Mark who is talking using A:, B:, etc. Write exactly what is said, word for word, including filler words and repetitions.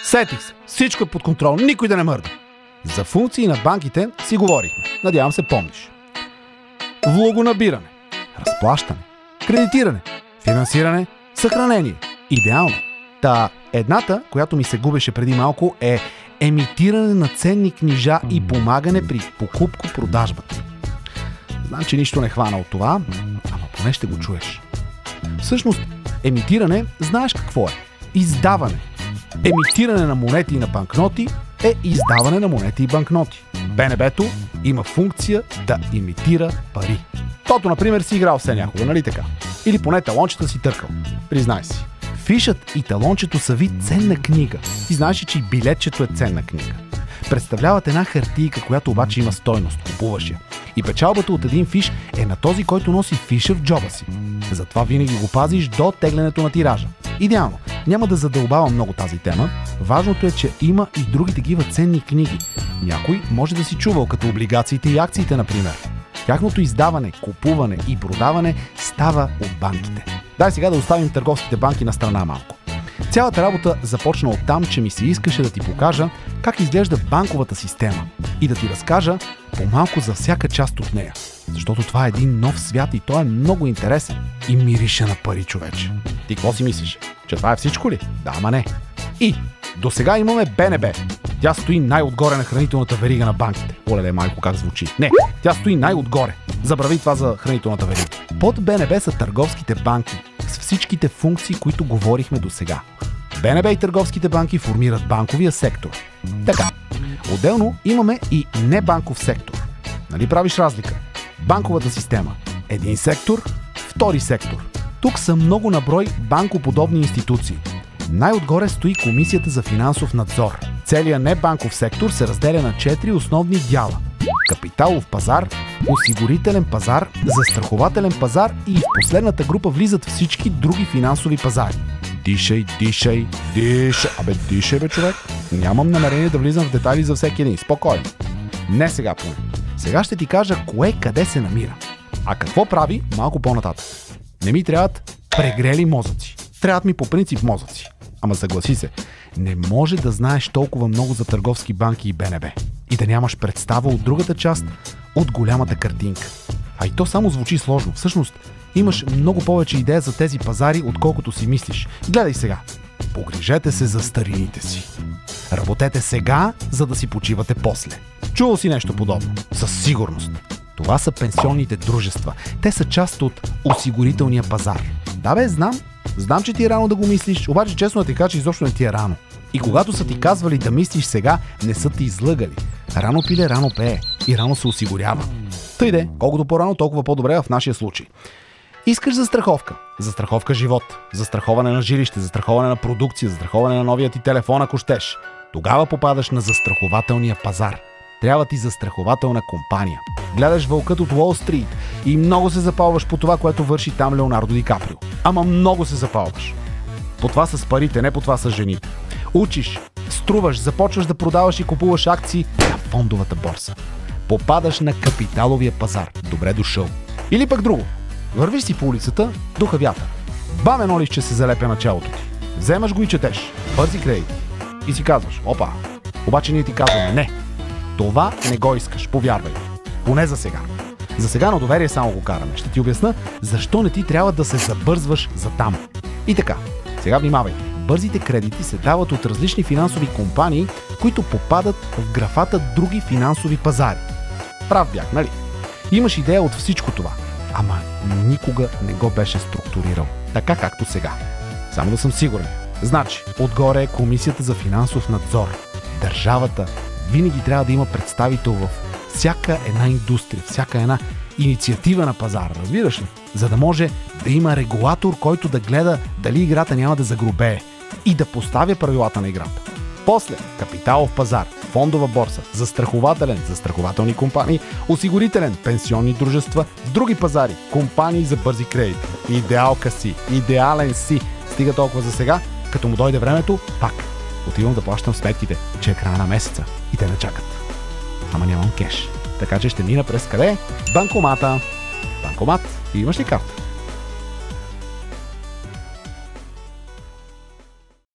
A: Сетих се, всичко е под контрол, никой да не мърда. За функции на банките си говорихме, надявам се помниш. Влогонабиране, разплащане, кредитиране, финансиране, съхранение. Идеално. Та едната, която ми се губеше преди малко, е емитиране на ценни книжа и помагане при покупко-продажбата. Знам, че нищо не хвана от това, ама поне ще го чуеш. Всъщност, емитиране, знаеш какво е? Издаване. Емитиране на монети и на банкноти е издаване на монети и банкноти. БНБ-то има функция да имитира пари. Тото, например, си играл все някога, нали така? Или поне талончета си търкал. Признай си. Фишът и талончето са вид ценна книга. Ти знаеш ли, че и билетчето е ценна книга. Представляват една хартийка, която обаче има стойност. Купуваш я. И печалбата от един фиш е на този, който носи фиша в джоба си. Затова винаги го пазиш до теглянето на тиража. Идеално. Няма да задълбавам много тази тема. Важното е, че има и други такива ценни книги. Някой може да си чувал, като облигациите и акциите, например. Тяхното издаване, купуване и продаване става от банките. Дай сега да оставим търговските банки на страна малко. Цялата работа започна от там, че ми се искаше да ти покажа как изглежда банковата система и да ти разкажа по-малко за всяка част от нея. Защото това е един нов свят и той е много интересен и мирише на пари, човече. Ти какво си мислиш? Че това е всичко ли? Да, ама не. И до сега имаме БНБ. Тя стои най-отгоре на хранителната верига на банките. Олеле, майко, как звучи. Не, тя стои най-отгоре. Забрави това за хранителната верига. Под БНБ са търговските банки с всичките функции, които говорихме до сега. БНБ и търговските банки формират банковия сектор. Така, отделно имаме и небанков сектор. Нали правиш разлика? Банковата система. Един сектор, втори сектор. Тук са много наброй банкоподобни институции. Най-отгоре стои Комисията за финансов надзор. Целият небанков сектор се разделя на четири основни дяла. Капиталов пазар, осигурителен пазар, застрахователен пазар и в последната група влизат всички други финансови пазари. Дишай, дишай, дишай. Абе, дишай, бе, човек. Нямам намерение да влизам в детайли за всеки един. Спокойно. Не сега поне. Сега ще ти кажа кое къде се намира. А какво прави малко по-нататък. Не ми трябват прегрели мозъци. Трябват ми по принцип мозъци. Ама съгласи се, не може да знаеш толкова много за търговски банки и БНБ и да нямаш представа от другата част, от голямата картинка. А и то само звучи сложно. Всъщност, имаш много повече идея за тези пазари, отколкото си мислиш. Гледай сега. Погрижете се за старините си. Работете сега, за да си почивате после. Чувал си нещо подобно? Със сигурност. Това са пенсионните дружества. Те са част от осигурителния пазар. Да бе, знам. Знам, че ти е рано да го мислиш, обаче честно да ти кажа, че изобщо не ти е рано. И когато са ти казвали да мислиш сега, не са ти излъгали. Рано пиле, рано пее и рано се осигурява. Тъй де, колкото по-рано, толкова по-добре в нашия случай. Искаш застраховка. Застраховка живот, застраховане на жилище, застраховане на продукция, застраховане на новия ти телефон, ако щеш. Тогава попадаш на застрахователния пазар. Трябва ти застрахователна компания. Гледаш Вълкът от Уол Стрит и много се запалваш по това, което върши там Леонардо Ди Каприо. Ама много се запалваш. По това с парите, не по това с жените. Учиш, струваш, започваш да продаваш и купуваш акции на фондовата борса. Попадаш на капиталовия пазар. Добре дошъл. Или пък друго. Вървиш си по улицата, духа вятър. Бам едно листче се залепя на челото ти. Вземаш го и четеш. Бързи кредити. И си казваш, опа, обаче ние ти казваме не. Това не го искаш, повярвай. Поне за сега. За сега на доверие само го караме. Ще ти обясна защо не ти трябва да се забързваш за там. И така, сега внимавай. Бързите кредити се дават от различни финансови компании, които попадат в графата други финансови пазари. Прав бях, нали? Имаш идея от всичко това. Ама никога не го беше структурирал. Така както сега. Само да съм сигурен. Значи, отгоре е Комисията за финансов надзор. Държавата винаги трябва да има представител в всяка една индустрия, всяка една инициатива на пазара, разбираш ли? За да може да има регулатор, който да гледа дали играта няма да загрубее и да поставя правилата на играта. После капиталов пазар, фондова борса, застрахователен, застрахователни компании, осигурителен, пенсионни дружества, други пазари, компании за бързи кредити. Идеалка си, идеален си. Стига толкова за сега, като му дойде времето, пак отивам да плащам сметките, че е края на месеца и те не чакат. Ама нямам кеш. Така че ще мина през къде? Банкомата. Банкомат. И имаш ли карта?